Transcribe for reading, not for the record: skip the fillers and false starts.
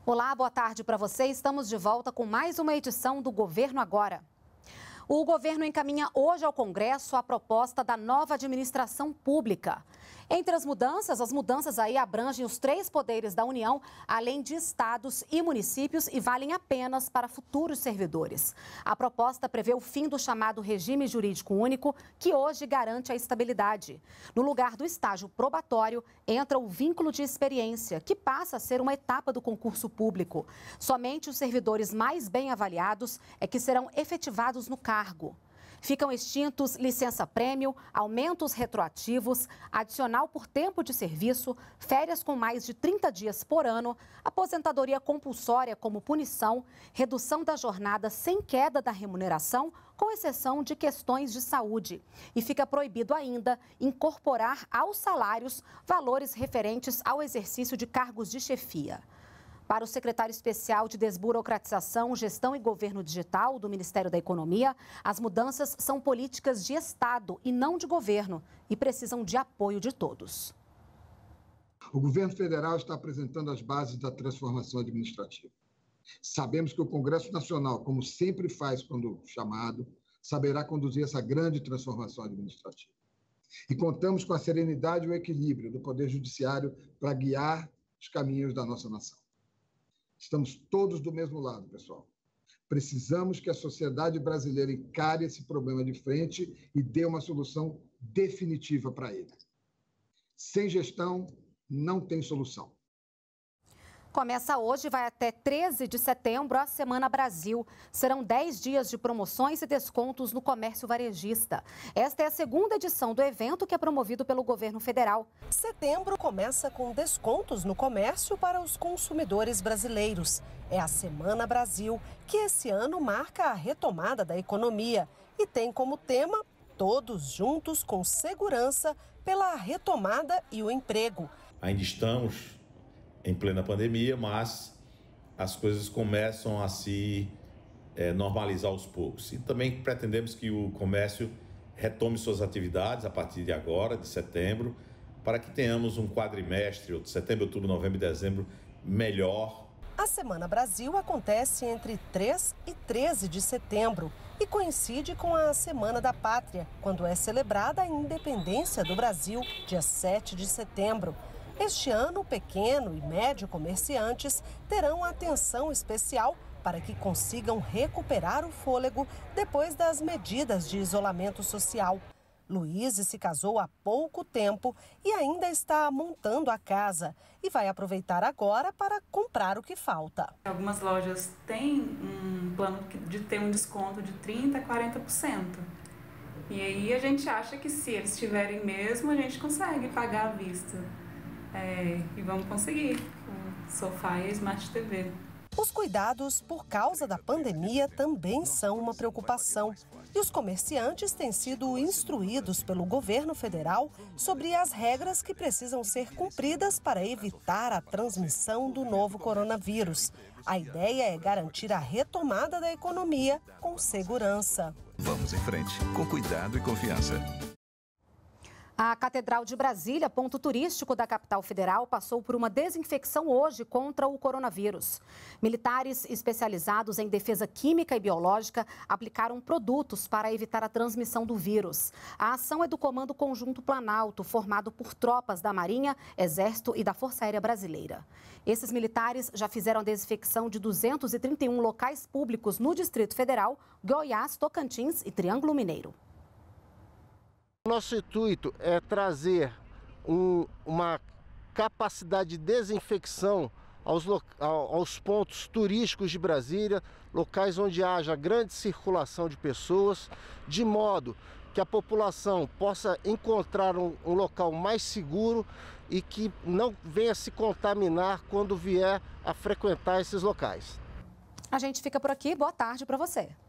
Olá, boa tarde para você. Estamos de volta com mais uma edição do Governo Agora. O governo encaminha hoje ao Congresso a proposta da nova administração pública. Entre as mudanças aí abrangem os 3 poderes da União, além de estados e municípios, e valem apenas para futuros servidores. A proposta prevê o fim do chamado regime jurídico único, que hoje garante a estabilidade. No lugar do estágio probatório, entra o vínculo de experiência, que passa a ser uma etapa do concurso público. Somente os servidores mais bem avaliados é que serão efetivados no cargo. Ficam extintos licença-prêmio, aumentos retroativos, adicional por tempo de serviço, férias com mais de 30 dias por ano, aposentadoria compulsória como punição, redução da jornada sem queda da remuneração, com exceção de questões de saúde. E fica proibido ainda incorporar aos salários valores referentes ao exercício de cargos de chefia. Para o secretário especial de Desburocratização, Gestão e Governo Digital do Ministério da Economia, as mudanças são políticas de Estado e não de governo e precisam de apoio de todos. O governo federal está apresentando as bases da transformação administrativa. Sabemos que o Congresso Nacional, como sempre faz quando chamado, saberá conduzir essa grande transformação administrativa. E contamos com a serenidade e o equilíbrio do Poder Judiciário para guiar os caminhos da nossa nação. Estamos todos do mesmo lado, pessoal. Precisamos que a sociedade brasileira encare esse problema de frente e dê uma solução definitiva para ele. Sem gestão, não tem solução. Começa hoje e vai até 13 de setembro a Semana Brasil. Serão 10 dias de promoções e descontos no comércio varejista. Esta é a 2ª edição do evento, que é promovido pelo governo federal. Setembro começa com descontos no comércio para os consumidores brasileiros. É a Semana Brasil, que esse ano marca a retomada da economia e tem como tema Todos Juntos com Segurança pela Retomada e o Emprego. Ainda estamos em plena pandemia, mas as coisas começam a se normalizar aos poucos. E também pretendemos que o comércio retome suas atividades a partir de agora, de setembro, para que tenhamos um quadrimestre, de setembro, outubro, novembro e dezembro, melhor. A Semana Brasil acontece entre 3 e 13 de setembro e coincide com a Semana da Pátria, quando é celebrada a independência do Brasil, dia 7 de setembro. Este ano, pequeno e médio comerciantes terão atenção especial para que consigam recuperar o fôlego depois das medidas de isolamento social. Luíse se casou há pouco tempo e ainda está montando a casa e vai aproveitar agora para comprar o que falta. Algumas lojas têm um plano de ter um desconto de 30% a 40%. E aí a gente acha que se eles tiverem mesmo, a gente consegue pagar à vista. E vamos conseguir o sofá e a Smart TV. Os cuidados por causa da pandemia também são uma preocupação. E os comerciantes têm sido instruídos pelo governo federal sobre as regras que precisam ser cumpridas para evitar a transmissão do novo coronavírus. A ideia é garantir a retomada da economia com segurança. Vamos em frente, com cuidado e confiança. A Catedral de Brasília, ponto turístico da capital federal, passou por uma desinfecção hoje contra o coronavírus. Militares especializados em defesa química e biológica aplicaram produtos para evitar a transmissão do vírus. A ação é do Comando Conjunto Planalto, formado por tropas da Marinha, Exército e da Força Aérea Brasileira. Esses militares já fizeram a desinfecção de 231 locais públicos no Distrito Federal, Goiás, Tocantins e Triângulo Mineiro. Nosso intuito é trazer uma capacidade de desinfecção aos pontos turísticos de Brasília, locais onde haja grande circulação de pessoas, de modo que a população possa encontrar um local mais seguro e que não venha se contaminar quando vier a frequentar esses locais. A gente fica por aqui. Boa tarde para você.